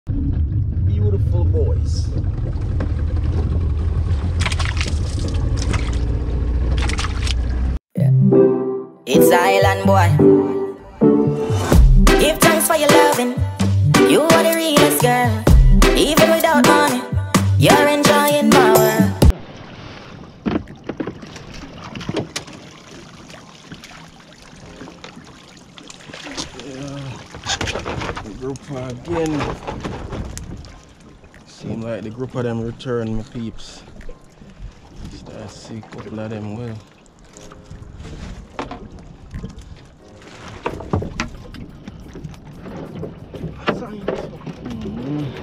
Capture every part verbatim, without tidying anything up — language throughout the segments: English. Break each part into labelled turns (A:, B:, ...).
A: Beautiful boys.
B: Yeah. It's Island boy. Give thanks for your loving. You are the realest girl. Even without money, you're enjoying my world.
A: Yeah. The group again. Seem like the group of them return, my peeps. Start see a couple of them well. Mm-hmm.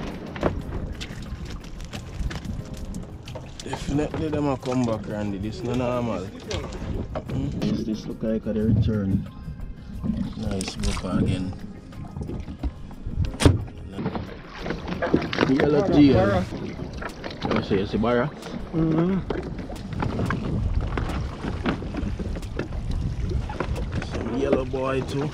A: Definitely them a come back, Randy. This is not normal. Mm-hmm. This, this look like a return. Nice group again. Yellow tea. You say it's a barra? Mm-hmm. Some yellow boy too.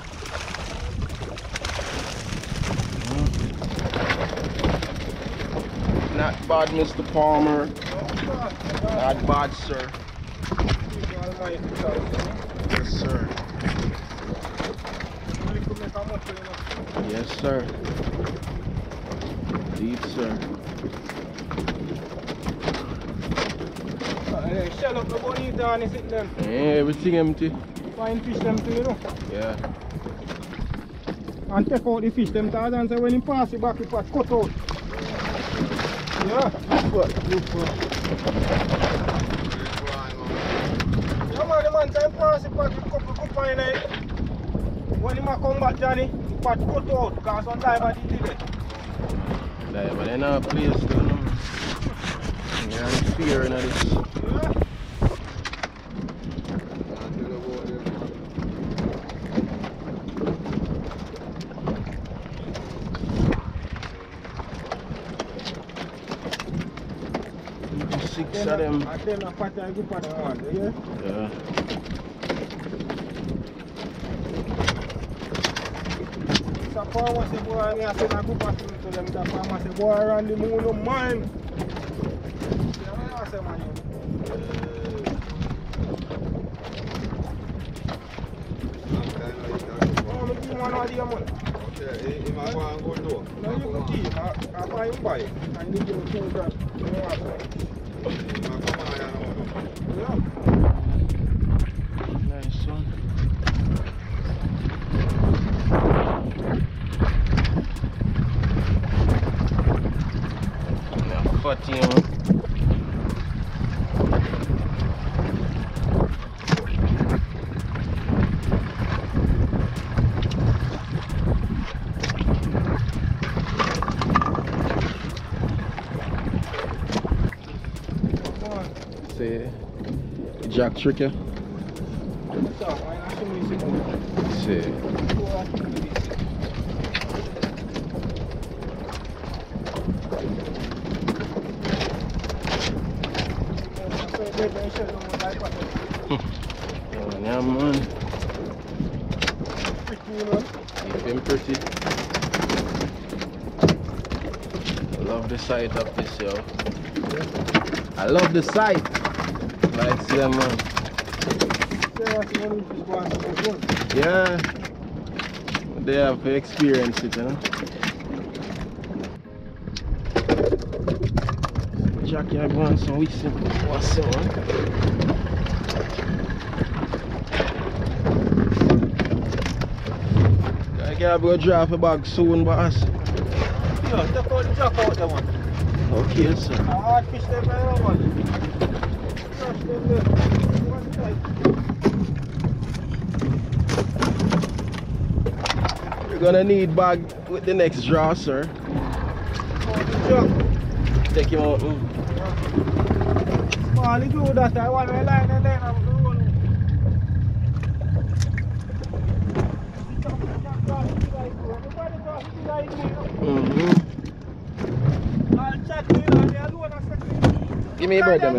A: Mm-hmm. Not bad, Mister Palmer. Not bad, sir. Yes, sir. Yes, sir. Deep, sir.
C: Shell up the bunny down, is it then?
A: Yeah, everything empty.
C: Fine fish them too, you know?
A: Yeah.
C: And take out the fish them tired and say when you pass it back, you pass cut out. Yeah, look what, look what. Yeah man, the man time pass it back, you couple good fine it. When you come back, Johnny, you pass cut out because some diver did it.
A: Diver, they know a place to know. You have fear in this.
C: Yeah.
A: Six of them.
C: And then a party I give for the one, yeah?
A: Yeah.
C: So farmer say boy, I say I go back to them. The farmer say boy around the moon don't mind. Yeah, I say man. Oh, me give one idea man.
D: Okay, if I go and go do.
C: No, you go keep. I I buy him buy. And you give two grand. Yeah.
A: Nice one. Now, fourteen. Say, Jack Tricker. Say. Oh, yeah, man. Keep him pretty. I love the sight of this, yo. I love the sight. Like, see, man. Yeah. They have to experience it, you know. Jackie, I want some whistle. What's up, man? I can't go drop a bag soon, boss.
C: Yeah, take out the jack out there, man.
A: Okay, sir.
C: I hard fish them there, man. Crush them there. One side.
A: You're gonna need bag with the next draw, sir.
C: Oh,
A: Take him out. Mm.
C: Small, do that. I want my line and then I'm going to
A: Mm-hmm.
C: I'll chat to you and they're alone a second.
A: Give me a bird, them.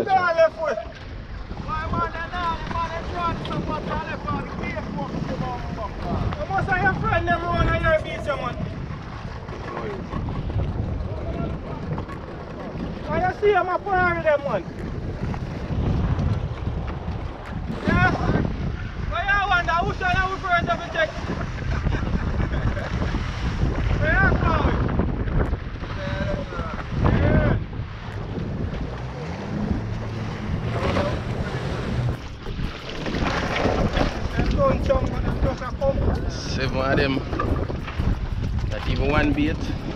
C: You must have your friend them on your beach, man. I see him up with them one. Yeah. Why you wonder who shall I first have a check? Where you going?
A: Seven of them. Not even one bait.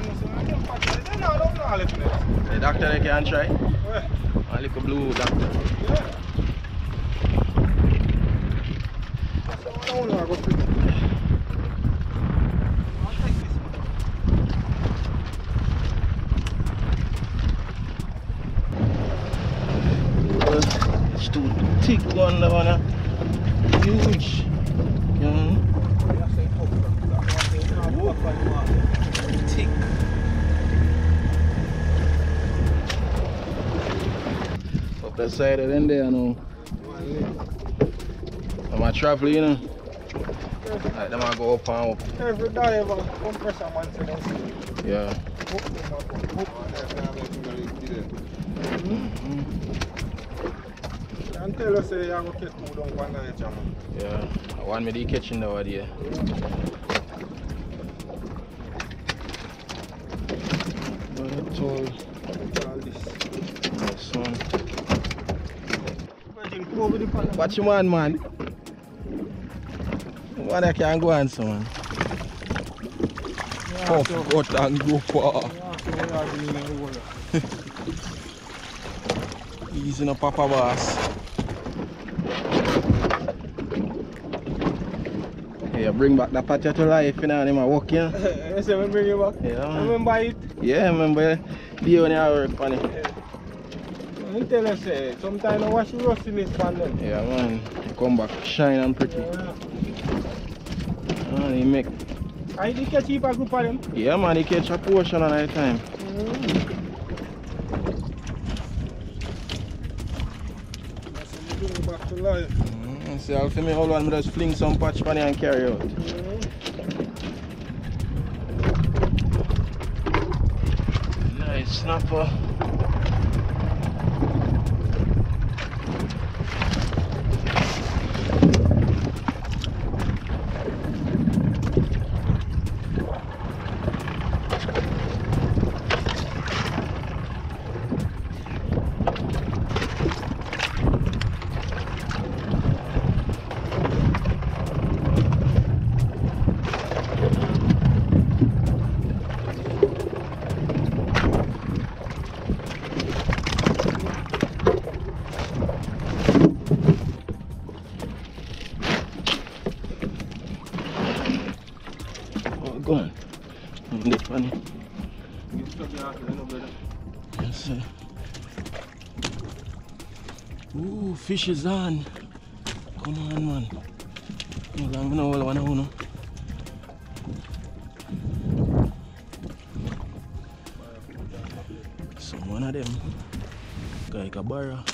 A: The doctor they can try. A little blue doctor. It's too thick one, the one. Huge. Yeah. Thick. Up the side of them there now. I'm a traveler, you know. Like them I go up and up.
C: Every diver compressor man to them.
A: Yeah.
C: Mm-hmm. And tell us say you have to catch food on one night, man.
A: Yeah. I want me to catching the over there. But all
C: this.
A: This one. Watch your man, man. What I can go on, son. Pop out and go far. Easy no papa boss. Hey, bring back the patio to life, you know, and I'm walking.
C: You say we bring you back?
A: Yeah.
C: I remember it?
A: Yeah, I remember the only I work on it.
C: Yeah. You tell us, eh, sometimes I wash you rust in this pan then.
A: Yeah, man. You come back shine and pretty.
C: Yeah.
A: Man, he make.
C: I did catch a group of them?
A: Yeah, man, he catch a portion at a time.
C: Mm. Back to life.
A: Mm, see, I'll feel me hold on, just fling some patch pan and carry out.
C: Mm.
A: Nice snapper. Go on. This funny. Yes, sir. Ooh, fish is on. Come on, man. Hold on, I know all I know. So one of them. Guy like a barra.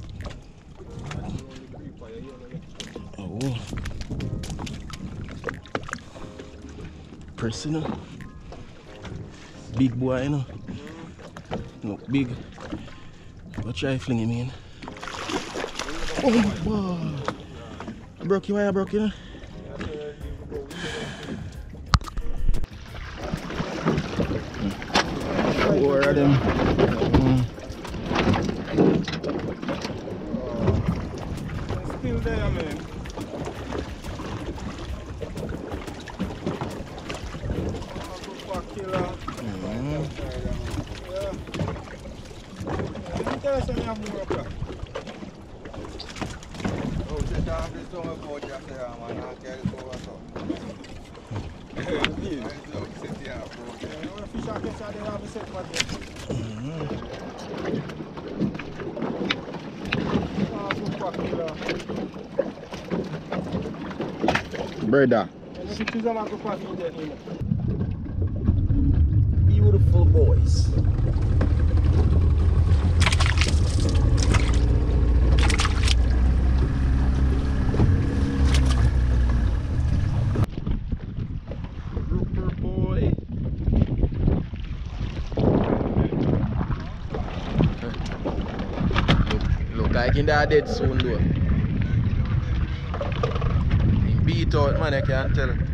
A: Oh. Person, you know. Big boy, you know. Look big. But try flinging me in. Oh my God. I broke you, why I broke you? Know? Four of them. Mm.
C: Still there, man.
A: Brother. Beautiful boys. Grouper boy. Like in that dead soon though. He beat out man, I can't tell.